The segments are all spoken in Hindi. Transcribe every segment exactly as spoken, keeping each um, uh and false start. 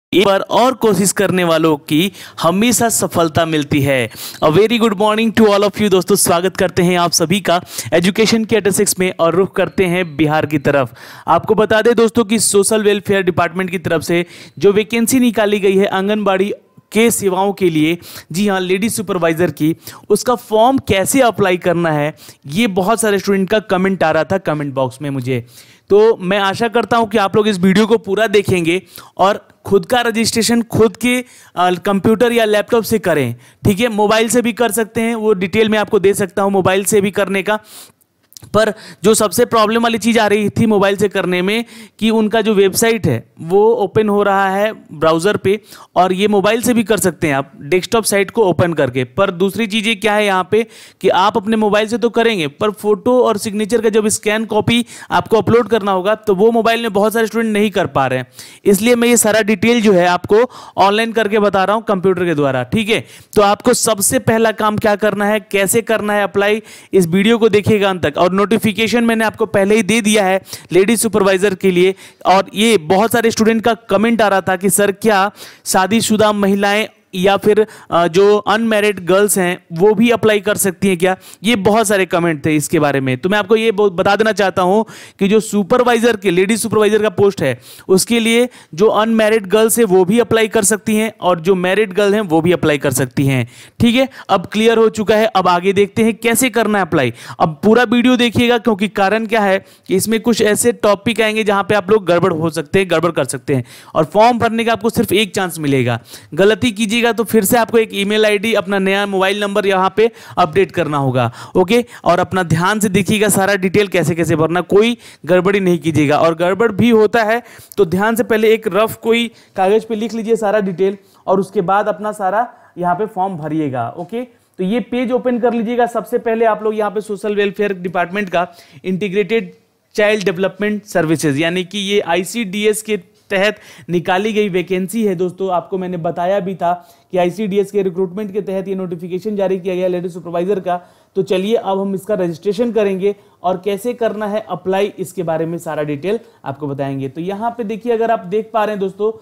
एक बार और कोशिश करने वालों की हमेशा सफलता मिलती है। A very good morning to all of you दोस्तों, स्वागत करते हैं आप सभी का एजुकेशन के एट सिक्स में और रुख करते हैं बिहार की तरफ। आपको बता दें दोस्तों कि सोशल वेलफेयर डिपार्टमेंट की तरफ से जो वैकेंसी निकाली गई है आंगनबाड़ी के सेवाओं के लिए, जी हाँ लेडी सुपरवाइज़र की, उसका फॉर्म कैसे अप्लाई करना है, ये बहुत सारे स्टूडेंट का कमेंट आ रहा था कमेंट बॉक्स में मुझे। तो मैं आशा करता हूँ कि आप लोग इस वीडियो को पूरा देखेंगे और खुद का रजिस्ट्रेशन खुद के कंप्यूटर या लैपटॉप से करें। ठीक है, मोबाइल से भी कर सकते हैं, वो डिटेल में आपको दे सकता हूँ मोबाइल से भी करने का। पर जो सबसे प्रॉब्लम वाली चीज़ आ रही थी मोबाइल से करने में कि उनका जो वेबसाइट है वो ओपन हो रहा है ब्राउज़र पे, और ये मोबाइल से भी कर सकते हैं आप डेस्कटॉप साइट को ओपन करके। पर दूसरी चीज़ें क्या है यहाँ पे कि आप अपने मोबाइल से तो करेंगे, पर फोटो और सिग्नेचर का जब स्कैन कॉपी आपको अपलोड करना होगा तो वो मोबाइल में बहुत सारे स्टूडेंट नहीं कर पा रहे हैं। इसलिए मैं ये सारा डिटेल जो है आपको ऑनलाइन करके बता रहा हूँ कंप्यूटर के द्वारा। ठीक है, तो आपको सबसे पहला काम क्या करना है, कैसे करना है अप्लाई, इस वीडियो को देखिएगा अंत तक। और नोटिफिकेशन मैंने आपको पहले ही दे दिया है लेडी सुपरवाइजर के लिए। और ये बहुत सारे स्टूडेंट का कमेंट आ रहा था कि सर क्या शादीशुदा महिलाएं या फिर जो अनमैरिड गर्ल्स हैं वो भी अप्लाई कर सकती हैं क्या, ये बहुत सारे कमेंट थे इसके बारे में। तो मैं आपको ये बता देना चाहता हूं कि जो सुपरवाइजर के लेडी सुपरवाइजर का पोस्ट है उसके लिए जो अनमैरिड गर्ल्स है वो भी अप्लाई कर सकती हैं और जो मैरिड गर्ल हैं वो भी अप्लाई कर सकती हैं। ठीक है, अब क्लियर हो चुका है। अब आगे देखते हैं कैसे करना है अप्लाई। अब पूरा वीडियो देखिएगा, क्योंकि कारण क्या है कि इसमें कुछ ऐसे टॉपिक आएंगे जहां पे आप लोग गड़बड़ हो सकते हैं, गड़बड़ कर सकते हैं। और फॉर्म भरने का आपको सिर्फ एक चांस मिलेगा, गलती कीजिए तो फिर से आपको एक ईमेल आईडी, अपना नया मोबाइल नंबर यहां पे अपडेट करना होगा। ओके, और अपना ध्यान से देखिएगा सारा डिटेल कैसे कैसे भरना, कोई गड़बड़ी नहीं कीजिएगा। और गड़बड़ भी होता है तो ध्यान से पहले एक रफ कोई कागज पे लिख लीजिए सारा डिटेल, और उसके बाद अपना सारा यहां पे फॉर्म भरिएगा। ओके, तो ये पेज ओपन कर लीजिएगा। सबसे पहले आप लोग यहाँ पे सोशल वेलफेयर डिपार्टमेंट का इंटीग्रेटेड चाइल्ड डेवलपमेंट सर्विसेज यानी कि ये आईसीडीएस के तहत निकाली गई वैकेंसी है दोस्तों। आपको मैंने बताया भी था कि आईसीडीएस के रिक्रूटमेंट के तहत ये नोटिफिकेशन जारी किया गया लेडी सुपरवाइजर का। तो चलिए अब हम इसका रजिस्ट्रेशन करेंगे और कैसे करना है अप्लाई, इसके बारे में सारा डिटेल आपको बताएंगे। तो यहाँ पे देखिए, अगर आप देख पा रहे हैं दोस्तों,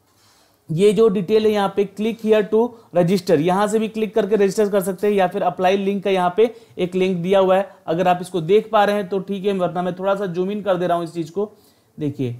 ये जो डिटेल है यहाँ पे क्लिक हियर टू रजिस्टर, यहाँ से भी क्लिक करके रजिस्टर कर सकते हैं, या फिर अप्लाई लिंक का यहाँ पे एक लिंक दिया हुआ है। अगर आप इसको देख पा रहे हैं तो ठीक है, वरना मैं थोड़ा सा जूम इन कर दे रहा हूँ इस चीज को। देखिए,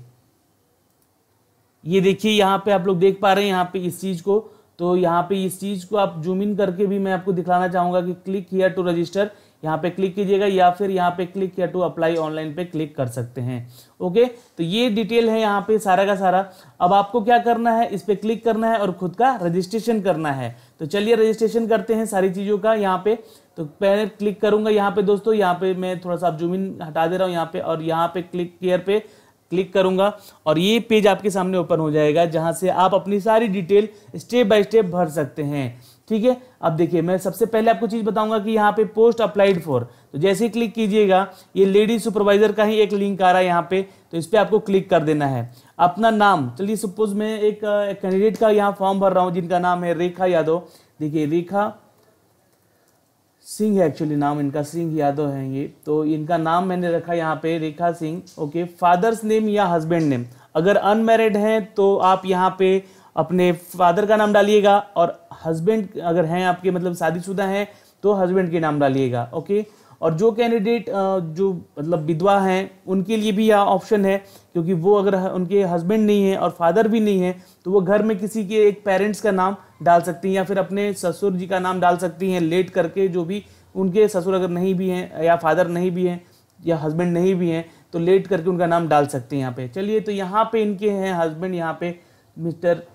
ये देखिए यहाँ पे आप लोग देख पा रहे हैं यहाँ पे इस चीज को। तो यहाँ पे इस चीज को आप जूम इन करके भी मैं आपको दिखाना चाहूंगा कि क्लिक हियर टू रजिस्टर, यहाँ पे क्लिक कीजिएगा, या फिर यहाँ पे click here to apply online पे क्लिक कर सकते हैं। ओके, तो ये डिटेल है यहाँ पे सारा का सारा। अब आपको क्या करना है, इस पे क्लिक करना है और खुद का रजिस्ट्रेशन करना है। तो चलिए रजिस्ट्रेशन करते हैं सारी चीजों का यहाँ पे। तो पहले क्लिक करूंगा यहाँ पे दोस्तों, यहाँ पे मैं थोड़ा सा जूम इन हटा दे रहा हूँ यहाँ पे, और यहाँ पे क्लिक हियर पे क्लिक करूंगा और ये पेज आपके सामने ओपन हो जाएगा, जहां से आप अपनी सारी डिटेल स्टेप बाय स्टेप भर सकते हैं। ठीक है, अब देखिए मैं सबसे पहले आपको चीज बताऊंगा कि यहाँ पे पोस्ट अप्लाइड फॉर, तो जैसे ही क्लिक कीजिएगा ये लेडी सुपरवाइजर का ही एक लिंक आ रहा है यहाँ पे, तो इस पे आपको क्लिक कर देना है। अपना नाम, चलिए सपोज मैं एक कैंडिडेट का यहाँ फॉर्म भर रहा हूँ जिनका नाम है रेखा यादव। देखिए रेखा सिंह है, एक्चुअली नाम इनका सिंह यादव है ये, तो इनका नाम मैंने रखा यहाँ पे Rekha Singh. Okay, father's name या हस्बैंड नेम, अगर अनमैरिड हैं तो आप यहाँ पे अपने फादर का नाम डालिएगा, और हस्बैंड अगर हैं आपके मतलब शादीशुदा हैं तो हस्बैंड के नाम डालिएगा। ओके, और जो कैंडिडेट जो मतलब विधवा हैं उनके लिए भी यह ऑप्शन है, क्योंकि वो अगर उनके हस्बैंड नहीं है और फादर भी नहीं है तो वो घर में किसी के एक पेरेंट्स का नाम डाल सकती हैं, या फिर अपने ससुर जी का नाम डाल सकती हैं लेट करके। जो भी उनके ससुर अगर नहीं भी हैं या फादर नहीं भी हैं या हस्बैंड नहीं भी हैं तो लेट करके उनका नाम डाल सकते हैं यहाँ पे। चलिए, तो यहाँ पे इनके हैं हस्बैंड, यहाँ पे मिस्टर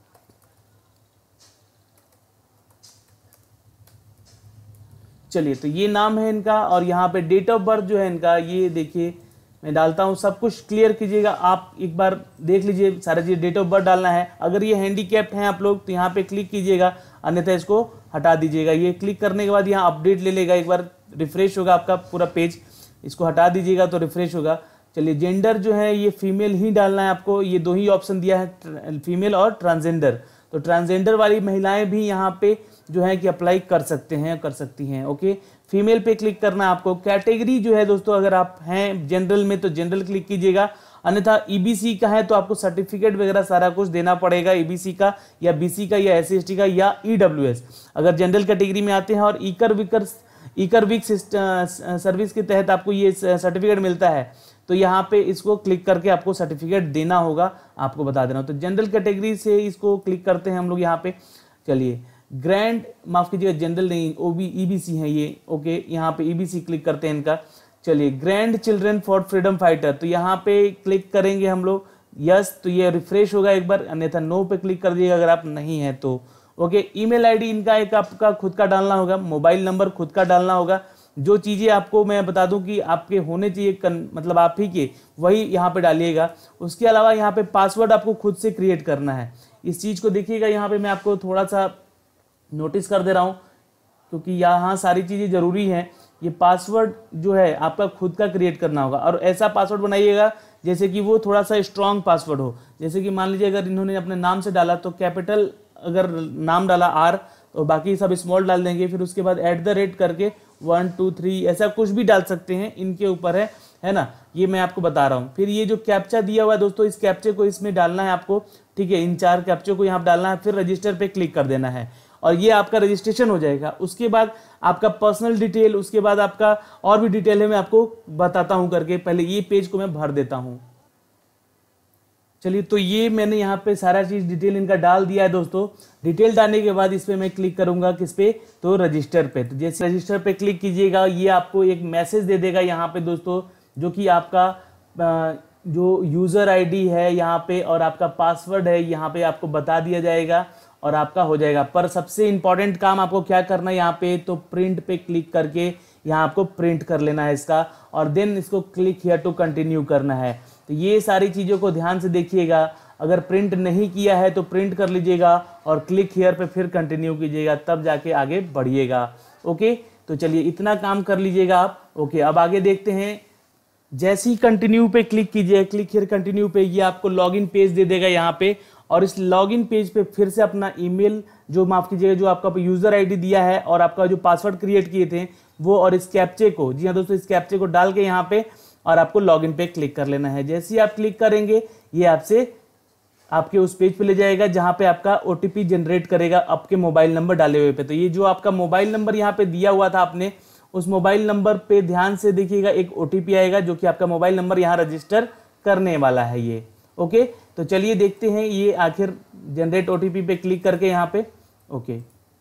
चलिए तो ये नाम है इनका, और यहाँ पे डेट ऑफ बर्थ जो है इनका ये देखिए मैं डालता हूँ। सब कुछ क्लियर कीजिएगा, आप एक बार देख लीजिए सारा चीज, डेट ऑफ बर्थ डालना है। अगर ये हैंडीकैप्ड हैं आप लोग तो यहाँ पे क्लिक कीजिएगा, अन्यथा इसको हटा दीजिएगा। ये क्लिक करने के बाद यहाँ अपडेट ले लेगा, एक बार रिफ्रेश होगा आपका पूरा पेज, इसको हटा दीजिएगा तो रिफ्रेश होगा। चलिए, जेंडर जो है ये फीमेल ही डालना है आपको, ये दो ही ऑप्शन दिया है, फीमेल और ट्रांसजेंडर। तो ट्रांसजेंडर वाली महिलाएं भी यहाँ पे जो है कि अप्लाई कर सकते हैं, कर सकती हैं। ओके, फीमेल पे क्लिक करना है आपको। कैटेगरी जो है दोस्तों, अगर आप हैं जनरल में तो जनरल क्लिक कीजिएगा, अन्यथा ईबीसी का है तो आपको सर्टिफिकेट वगैरह सारा कुछ देना पड़ेगा, ईबीसी का या बीसी का या एससी एसटी का या ईडब्ल्यूएस। अगर जनरल कैटेगरी में आते हैं और इकर विकर इकर विक सर्विस के तहत आपको ये सर्टिफिकेट मिलता है तो यहाँ पे इसको क्लिक करके आपको सर्टिफिकेट देना होगा, आपको बता देना। तो जनरल कैटेगरी से इसको क्लिक करते हैं हम लोग यहाँ पे। चलिए ग्रैंड माफ कीजिएगा जनरल नहीं, ओबी ईबीसी है ये, ओके यहाँ पे ईबीसी क्लिक करते हैं इनका। चलिए grandchildren for freedom fighter, तो यहाँ पे क्लिक करेंगे हम लोग यस, तो ये रिफ्रेश होगा एक बार, अन्यथा नो पे क्लिक कर दीजिएगा अगर आप नहीं है तो। ओके ईमेल आईडी इनका एक आपका खुद का डालना होगा, मोबाइल नंबर खुद का डालना होगा। जो चीज़ें आपको मैं बता दूं कि आपके होने चाहिए कन, मतलब आप ही के, वही यहाँ पे डालिएगा। उसके अलावा यहाँ पे पासवर्ड आपको खुद से क्रिएट करना है। इस चीज़ को देखिएगा, यहाँ पे मैं आपको थोड़ा सा नोटिस कर दे रहा हूँ क्योंकि यहाँ सारी चीज़ें ज़रूरी हैं। ये पासवर्ड जो है आपका खुद का क्रिएट करना होगा और ऐसा पासवर्ड बनाइएगा जैसे कि वो थोड़ा सा स्ट्रॉन्ग पासवर्ड हो। जैसे कि मान लीजिए अगर इन्होंने अपने नाम से डाला तो कैपिटल, अगर नाम डाला आर तो बाकी सब स्मॉल डाल देंगे, फिर उसके बाद एट द रेट करके वन टू थ्री ऐसा कुछ भी डाल सकते हैं, इनके ऊपर है है ना, ये मैं आपको बता रहा हूँ। फिर ये जो कैप्चा दिया हुआ है दोस्तों, इस कैप्चे को इसमें डालना है आपको, ठीक है, इन चार कैप्चे को यहाँ डालना है, फिर रजिस्टर पे क्लिक कर देना है और ये आपका रजिस्ट्रेशन हो जाएगा। उसके बाद आपका पर्सनल डिटेल, उसके बाद आपका और भी डिटेल है, मैं आपको बताता हूँ करके। पहले ये पेज को मैं भर देता हूँ। चलिए तो ये मैंने यहाँ पे सारा चीज डिटेल इनका डाल दिया है दोस्तों। डिटेल डालने के बाद इस पे मैं क्लिक करूंगा, किस पे, तो रजिस्टर पे। तो जैसे रजिस्टर पे क्लिक कीजिएगा ये आपको एक मैसेज दे देगा यहाँ पे दोस्तों, जो कि आपका जो यूजर आईडी है यहाँ पे और आपका पासवर्ड है यहाँ पे आपको बता दिया जाएगा और आपका हो जाएगा। पर सबसे इंपॉर्टेंट काम आपको क्या करना है यहाँ पे, तो प्रिंट पे क्लिक करके यहाँ आपको प्रिंट कर लेना है इसका और देन इसको क्लिक हियर टू कंटिन्यू करना है। तो ये सारी चीज़ों को ध्यान से देखिएगा। अगर प्रिंट नहीं किया है तो प्रिंट कर लीजिएगा और क्लिक हियर पे फिर कंटिन्यू कीजिएगा, तब जाके आगे बढ़िएगा। ओके तो चलिए इतना काम कर लीजिएगा आप। ओके अब आगे देखते हैं। जैसे ही कंटिन्यू पे क्लिक कीजिए, क्लिक हियर कंटिन्यू पे, ये आपको लॉगिन पेज दे देगा यहाँ पे और इस लॉगिन पेज पे फिर से अपना ईमेल जो माफ कीजिएगा जो आपका यूजर आईडी दिया है और आपका जो पासवर्ड क्रिएट किए थे वो और इस कैप्चे को, जी हाँ दोस्तों, इस कैप्चे को डाल के यहाँ पे और आपको लॉगिन पे क्लिक कर लेना है। जैसे ही आप क्लिक करेंगे ये आपसे आपके उस पेज पे ले जाएगा जहाँ पे आपका ओटीपी जनरेट करेगा आपके मोबाइल नंबर डाले हुए पे। तो ये जो आपका मोबाइल नंबर यहाँ पे दिया हुआ था आपने, उस मोबाइल नंबर पे ध्यान से देखिएगा, एक ओटीपी आएगा जो कि आपका मोबाइल नंबर यहाँ रजिस्टर करने वाला है ये। ओके तो चलिए देखते हैं ये आखिर जनरेट ओटीपी पे क्लिक करके यहाँ पे। Okay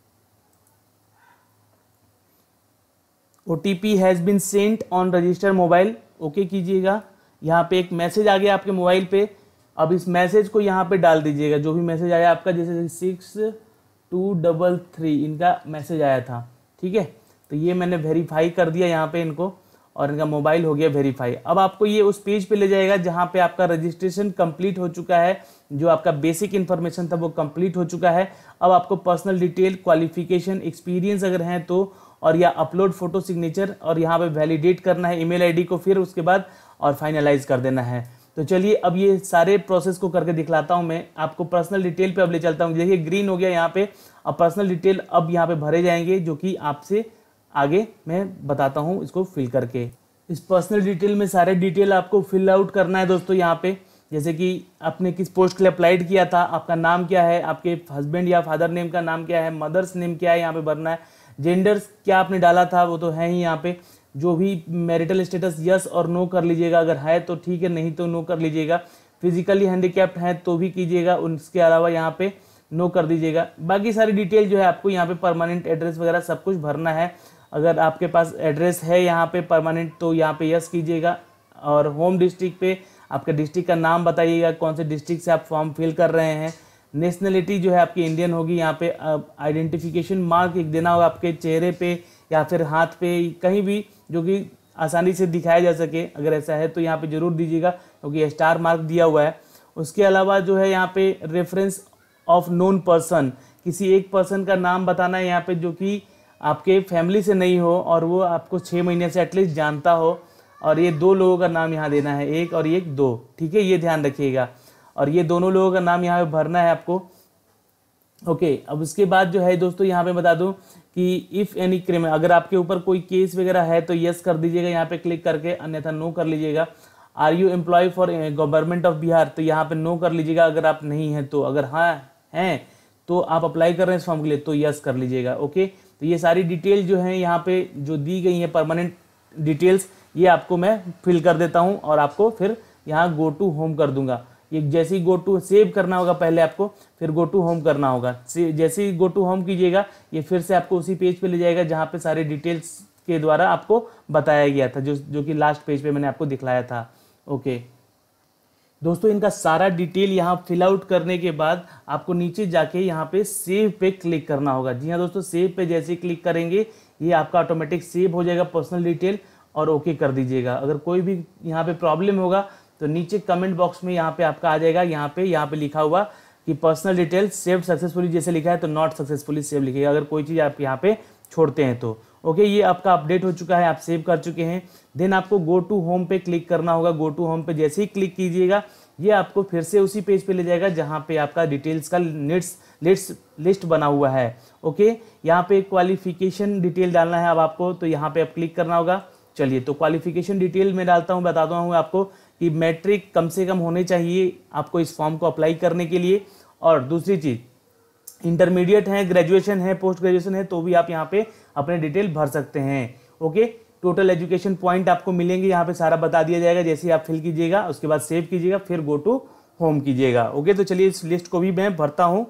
OTP has been sent on register mobile, okay कीजिएगा। यहाँ पे एक मैसेज आ गया आपके मोबाइल पे। अब इस मैसेज को यहाँ पे डाल दीजिएगा, जो भी मैसेज आया आपका, जैसे सिक्स टू डबल थ्री इनका मैसेज आया था, ठीक है। तो ये मैंने वेरीफाई कर दिया यहाँ पे इनको और इनका मोबाइल हो गया वेरीफाई। अब आपको ये उस पेज पे ले जाएगा जहाँ पे आपका रजिस्ट्रेशन कंप्लीट हो चुका है, जो आपका बेसिक इन्फॉर्मेशन था वो कंप्लीट हो चुका है। अब आपको पर्सनल डिटेल, क्वालिफिकेशन, एक्सपीरियंस अगर हैं तो, और या अपलोड फोटो सिग्नेचर और यहाँ पे वैलिडेट करना है ईमेल आईडी को, फिर उसके बाद और फाइनलाइज कर देना है। तो चलिए अब ये सारे प्रोसेस को करके दिखलाता हूँ मैं आपको। पर्सनल डिटेल पे अब ले चलता हूँ। देखिए ग्रीन हो गया यहाँ पे। अब पर्सनल डिटेल अब यहाँ पे भरे जाएंगे, जो कि आपसे आगे मैं बताता हूँ इसको फिल करके। इस पर्सनल डिटेल में सारे डिटेल आपको फिल आउट करना है दोस्तों यहाँ पे। जैसे कि आपने किस पोस्ट के लिए अप्लाइड किया था, आपका नाम क्या है, आपके हस्बैंड या फादर नेम का नाम क्या है, मदर्स नेम क्या है यहाँ पे भरना है, जेंडर्स क्या आपने डाला था वो तो है ही यहाँ पे, जो भी मैरिटल स्टेटस यस और नो कर लीजिएगा, अगर है तो ठीक है, नहीं तो नो कर लीजिएगा। फिजिकली हैंडीकैप्ड है तो भी कीजिएगा, उसके अलावा यहाँ पे नो कर दीजिएगा। बाकी सारी डिटेल जो है आपको यहाँ पे परमानेंट एड्रेस वगैरह सब कुछ भरना है। अगर आपके पास एड्रेस है यहाँ पे परमानेंट तो यहाँ पे यस कीजिएगा। और होम डिस्ट्रिक्ट पे आपके डिस्ट्रिक्ट का नाम बताइएगा, कौन से डिस्ट्रिक्ट से आप फॉर्म फिल कर रहे हैं। नेशनलिटी जो है आपकी इंडियन होगी। यहाँ पे आइडेंटिफिकेशन मार्क एक देना होगा आपके चेहरे पे या फिर हाथ पे, कहीं भी जो कि आसानी से दिखाया जा सके। अगर ऐसा है तो यहाँ पे जरूर दीजिएगा, क्योंकि स्टार मार्क दिया हुआ है। उसके अलावा जो है यहाँ पे रेफरेंस ऑफ नोन पर्सन, किसी एक पर्सन का नाम बताना है यहाँ पे जो कि आपके फैमिली से नहीं हो और वो आपको छः महीने से एटलीस्ट जानता हो। और ये दो लोगों का नाम यहाँ देना है, एक और एक दो, ठीक है, ये ध्यान रखिएगा। और ये दोनों लोगों का नाम यहाँ पे भरना है आपको। ओके अब उसके बाद जो है दोस्तों यहाँ पे बता दूं कि इफ़ एनी क्रिमिनल, अगर आपके ऊपर कोई केस वगैरह है तो यस कर दीजिएगा यहाँ पे क्लिक करके, अन्यथा नो कर लीजिएगा। Are you employ for government of Bihar, तो यहाँ पे नो कर लीजिएगा अगर आप नहीं हैं तो, अगर हाँ हैं तो आप अप्लाई कर रहे हैं इस फॉर्म के लिए तो यस कर लीजिएगा। ओके, तो ये सारी डिटेल जो है यहाँ पे जो दी गई है परमानेंट डिटेल्स, ये आपको मैं फिल कर देता हूँ और आपको फिर यहाँ गो टू होम कर दूंगा। ये जैसे ही गो टू सेव करना होगा पहले आपको, फिर गो टू होम करना होगा। जैसे ही गो टू होम कीजिएगा ये फिर से आपको उसी पेज पे ले जाएगा जहाँ पे सारे डिटेल्स के द्वारा आपको बताया गया था, जो जो कि लास्ट पेज पे मैंने आपको दिखलाया था। ओके दोस्तों, इनका सारा डिटेल यहाँ फिल आउट करने के बाद आपको नीचे जाके यहाँ पे सेव पे क्लिक करना होगा। जी हाँ दोस्तों, सेव पे जैसे ही क्लिक करेंगे ये आपका ऑटोमेटिक सेव हो जाएगा पर्सनल डिटेल, और ओके कर दीजिएगा। अगर कोई भी यहाँ पे प्रॉब्लम होगा तो नीचे कमेंट बॉक्स में यहाँ पे आपका आ जाएगा, यहाँ पे यहाँ पे लिखा हुआ कि पर्सनल डिटेल सेव सक्सेसफुली जैसे लिखा है तो नॉट सक्सेसफुली सेव लिखिएगा अगर कोई चीज़ आप यहाँ पे छोड़ते हैं तो। ओके, ये आपका अपडेट हो चुका है, आप सेव कर चुके हैं। देन आपको गो टू होम पे क्लिक करना होगा। गो टू होम पे जैसे ही क्लिक कीजिएगा ये आपको फिर से उसी पेज पे ले जाएगा जहाँ पे आपका डिटेल्स का लिस्ट लिस्ट लिस्ट बना हुआ है। ओके, यहाँ पे क्वालिफिकेशन डिटेल डालना है अब आपको, तो यहाँ पे आप क्लिक करना होगा। चलिए, तो क्वालिफिकेशन डिटेल में डालता हूँ, बताता हूँ आपको कि मैट्रिक कम से कम होने चाहिए आपको इस फॉर्म को अप्लाई करने के लिए। और दूसरी चीज़ इंटरमीडिएट है, ग्रेजुएशन है, पोस्ट ग्रेजुएशन है तो भी आप यहाँ पे अपने डिटेल भर सकते हैं। ओके, टोटल एजुकेशन पॉइंट आपको मिलेंगे, यहाँ पे सारा बता दिया जाएगा। जैसे ही आप फिल कीजिएगा उसके बाद सेव कीजिएगा, फिर गो टू होम कीजिएगा। ओके, तो चलिए इस लिस्ट को भी मैं भरता हूँ।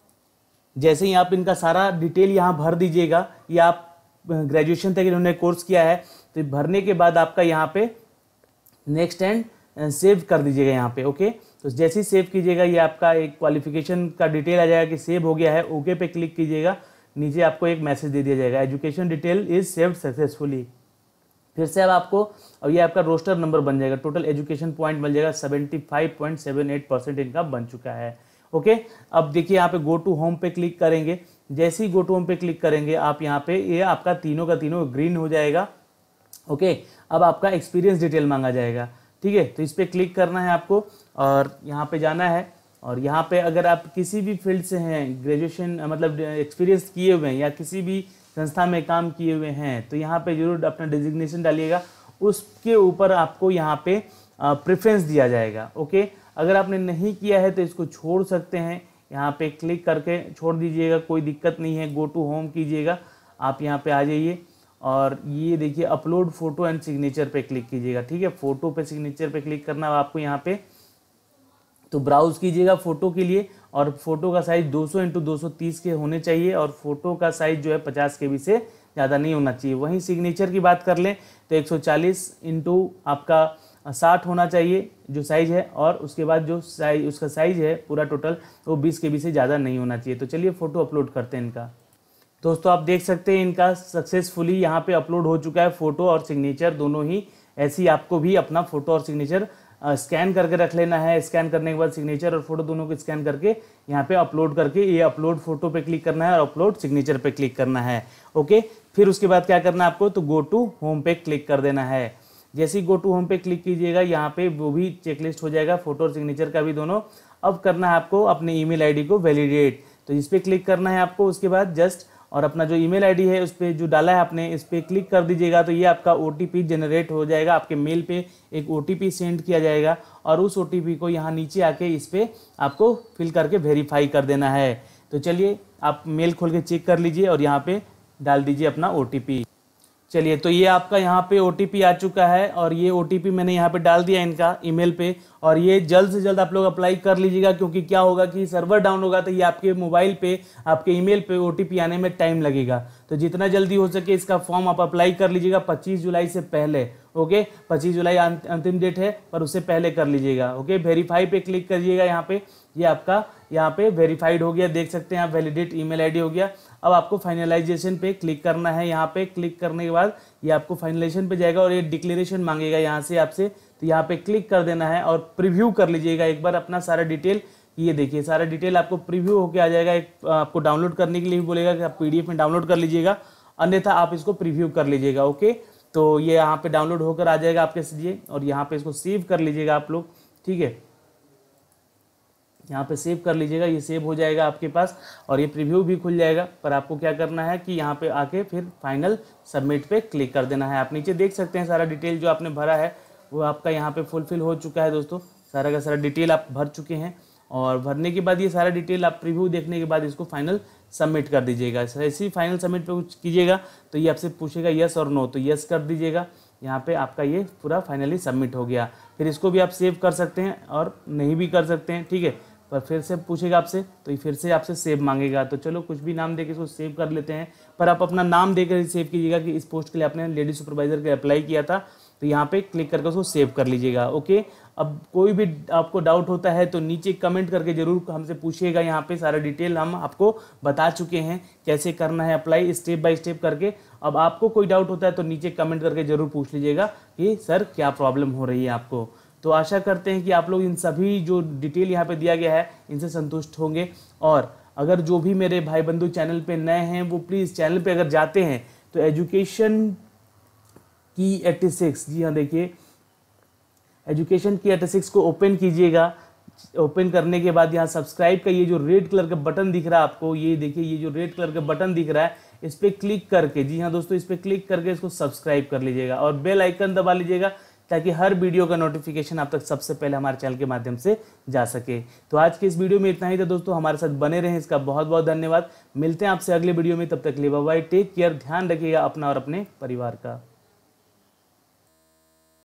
जैसे ही आप इनका सारा डिटेल यहाँ भर दीजिएगा, ये आप ग्रेजुएशन तक इन्होंने कोर्स किया है, तो भरने के बाद आपका यहाँ पे नेक्स्ट एंड सेव कर दीजिएगा यहाँ पे। ओके, तो जैसे ही सेव कीजिएगा ये आपका एक क्वालिफिकेशन का डिटेल आ जाएगा कि सेव हो गया है। ओके पे क्लिक कीजिएगा, नीचे आपको एक मैसेज दे दिया जाएगा, education detail is saved successfully. फिर से अब आपको अब ये आपका रोस्टर नंबर बन जाएगा, टोटल एजुकेशन पॉइंट बन जाएगा seventy five point seven eight percent इनका बन चुका है। ओके, अब देखिए यहाँ पे गो टू होम पे क्लिक करेंगे। जैसे ही गो टू होम पे क्लिक करेंगे आप यहाँ पे ये आपका तीनों का तीनों ग्रीन हो जाएगा। ओके, अब आपका एक्सपीरियंस डिटेल मांगा जाएगा। ठीक है, तो इस पर क्लिक करना है आपको और यहाँ पे जाना है। और यहाँ पे अगर आप किसी भी फील्ड से हैं, ग्रेजुएशन मतलब एक्सपीरियंस किए हुए हैं या किसी भी संस्था में काम किए हुए हैं, तो यहाँ पे जरूर अपना डिजिग्नेशन डालिएगा। उसके ऊपर आपको यहाँ पे प्रेफरेंस दिया जाएगा। ओके, अगर आपने नहीं किया है तो इसको छोड़ सकते हैं, यहाँ पे क्लिक करके छोड़ दीजिएगा, कोई दिक्कत नहीं है। गो टू होम कीजिएगा, आप यहाँ पे आ जाइए और ये देखिए अपलोड फोटो एंड सिग्नेचर पे क्लिक कीजिएगा। ठीक है, फोटो पे सिग्नेचर पे क्लिक करना है आपको यहाँ पे, तो ब्राउज कीजिएगा फोटो के लिए। और फोटो का साइज दो सौ इंटू दो सौ तीस के होने चाहिए और फोटो का साइज जो है पचास के बी से ज़्यादा नहीं होना चाहिए। वहीं सिग्नेचर की बात कर लें तो एक सौ चालीस इंटू आपका साठ होना चाहिए जो साइज है, और उसके बाद जो साइज उसका साइज है पूरा टोटल वो बीस के बी से ज़्यादा नहीं होना चाहिए। तो चलिए फ़ोटो अपलोड करते हैं इनका। दोस्तों आप देख सकते हैं इनका सक्सेसफुली यहाँ पे अपलोड हो चुका है, फ़ोटो और सिग्नेचर दोनों ही। ऐसे ही आपको भी अपना फ़ोटो और सिग्नेचर स्कैन करके रख लेना है। स्कैन करने के बाद सिग्नेचर और फोटो दोनों को स्कैन करके यहाँ पे अपलोड करके ये अपलोड फोटो पे क्लिक करना है और अपलोड सिग्नेचर पे क्लिक करना है। ओके, फिर उसके बाद क्या करना है आपको, तो गो टू होम पे क्लिक कर देना है। जैसे ही गो टू होम पे क्लिक कीजिएगा यहाँ पे वो भी चेकलिस्ट हो जाएगा, फोटो और सिग्नेचर का भी दोनों। अब करना है आपको अपने ईमेल आईडी को वैलिडेट, तो इस पर क्लिक करना है आपको। उसके बाद जस्ट और अपना जो ईमेल आईडी है उस पर जो डाला है आपने इस पर क्लिक कर दीजिएगा, तो ये आपका ओटीपी जनरेट हो जाएगा। आपके मेल पे एक ओटीपी सेंड किया जाएगा और उस ओटीपी को यहाँ नीचे आके इस पर आपको फिल करके वेरीफाई कर देना है। तो चलिए आप मेल खोल के चेक कर लीजिए और यहाँ पे डाल दीजिए अपना ओटीपी। चलिए, तो ये आपका यहाँ पे ओटीपी आ चुका है और ये ओटीपी मैंने यहाँ पे डाल दिया इनका ईमेल पे। और ये जल्द से जल्द आप लोग अप्लाई कर लीजिएगा, क्योंकि क्या होगा कि सर्वर डाउन होगा तो ये आपके मोबाइल पे आपके ईमेल पे ओटीपी आने में टाइम लगेगा। तो जितना जल्दी हो सके इसका फॉर्म आप अप्लाई कर लीजिएगा पच्चीस जुलाई से पहले। ओके, पच्चीस जुलाई अंतिम डेट है पर उससे पहले कर लीजिएगा। ओके, वेरीफाई पे क्लिक करिएगा यहाँ पे, ये आपका यहाँ पे वेरीफाइड हो गया, देख सकते हैं आप, वैलिडेट ईमेल आईडी हो गया। अब आपको फाइनलाइजेशन पे क्लिक करना है। यहाँ पे क्लिक करने के बाद ये आपको फाइनलाइजेशन पे जाएगा और ये डिक्लेरेशन मांगेगा यहाँ से आपसे, तो यहाँ पे क्लिक कर देना है और प्रीव्यू कर लीजिएगा एक बार अपना सारा डिटेल। ये देखिए सारा डिटेल आपको प्रीव्यू होके आ जाएगा। एक आपको डाउनलोड करने के लिए भी बोलेगा कि आप पीडीएफ में डाउनलोड कर लीजिएगा, अन्यथा आप इसको प्रीव्यू कर लीजिएगा। ओके, तो ये यहाँ पे डाउनलोड होकर आ जाएगा आपके लिए और यहाँ पे इसको सेव कर लीजिएगा आप लोग। ठीक है, यहाँ पे सेव कर लीजिएगा, ये सेव हो जाएगा आपके पास और ये प्रीव्यू भी खुल जाएगा। पर आपको क्या करना है कि यहाँ पे आके फिर फाइनल सबमिट पे क्लिक कर देना है। आप नीचे देख सकते हैं सारा डिटेल जो आपने भरा है वो आपका यहाँ पे फुलफिल हो चुका है दोस्तों। सारा का सारा डिटेल आप भर चुके हैं और भरने के बाद ये सारा डिटेल आप प्रीव्यू देखने के बाद इसको फाइनल सबमिट कर दीजिएगा। ऐसे ही फाइनल सबमिट पे कुछ कीजिएगा तो ये आपसे पूछेगा यस और नो, तो यस कर दीजिएगा। यहाँ पे आपका ये पूरा फाइनली सबमिट हो गया। फिर इसको भी आप सेव कर सकते हैं और नहीं भी कर सकते हैं, ठीक है। पर फिर से पूछेगा आपसे तो ये फिर से आपसे सेव मांगेगा, तो चलो कुछ भी नाम देके इसको सेव कर लेते हैं। पर आप अपना नाम देकर सेव कीजिएगा कि इस पोस्ट के लिए आपने लेडी सुपरवाइजर के अप्लाई किया था, तो यहाँ पे क्लिक करके उसको सेव कर लीजिएगा। ओके, अब कोई भी आपको डाउट होता है तो नीचे कमेंट करके जरूर हमसे पूछिएगा। यहाँ पे सारा डिटेल हम आपको बता चुके हैं कैसे करना है अप्लाई, स्टेप बाय स्टेप करके। अब आपको कोई डाउट होता है तो नीचे कमेंट करके जरूर पूछ लीजिएगा कि सर क्या प्रॉब्लम हो रही है आपको। तो आशा करते हैं कि आप लोग इन सभी जो डिटेल यहाँ पे दिया गया है इनसे संतुष्ट होंगे। और अगर जो भी मेरे भाई बंधु चैनल पे नए हैं वो प्लीज़ चैनल पे अगर जाते हैं तो एजुकेशन की छियासी, जी हाँ देखिए एजुकेशन की छियासी को ओपन कीजिएगा। ओपन करने के बाद यहाँ सब्सक्राइब का ये जो रेड कलर का बटन दिख रहा है आपको, ये देखिए ये जो रेड कलर का बटन दिख रहा है इस पर क्लिक करके, जी हाँ दोस्तों इस पर क्लिक करके इसको सब्सक्राइब कर लीजिएगा और बेल आइकन दबा लीजिएगा ताकि हर वीडियो का नोटिफिकेशन आप तक सबसे पहले हमारे चैनल के माध्यम से जा सके। तो आज के इस वीडियो में इतना ही था दोस्तों, हमारे साथ बने रहें इसका बहुत बहुत धन्यवाद। मिलते हैं आपसे अगले वीडियो में, तब तक के लिए बाय बाय, टेक केयर, ध्यान रखिएगा अपना और अपने परिवार का।